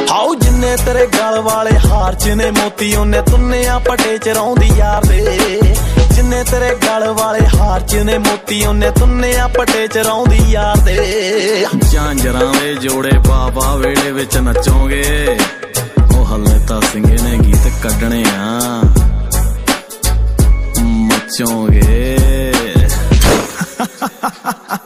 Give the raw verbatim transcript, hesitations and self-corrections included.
हाओ जिन्ने तेरे गल वाले हार च ने मोती उन्ने तुन्निया पटे च रौंदी यार दे जिन्ने तेरे गल वाले हार च ने मोती उन्ने तुन्निया पटे च रौंदी यार दे झांजरां दे जोड़े बाबा वेड़े विच नचोगे ओ हल्ले तां सिंगे ने गीत कड्डणे आ मचोगे